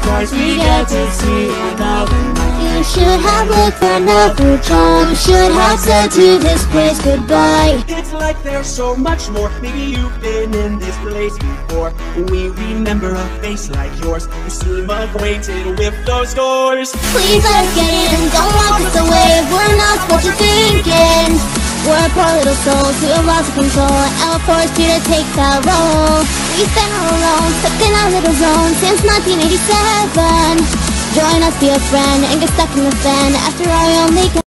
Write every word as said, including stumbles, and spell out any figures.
cars we get to see another night. You should have looked for another job. You should have said to this place goodbye. It's like there's so much more. Maybe you've been in this place before. We remember a face like yours. You seem acquainted with those doors. Please let us get in, don't lock us away. We're not what you're thinking. We're poor little souls who have lost control, and we're forced you to take that role. We've been all alone, stuck in our little zone since nineteen eighty-seven. Join us, be a friend, and get stuck in the fan. After all, we only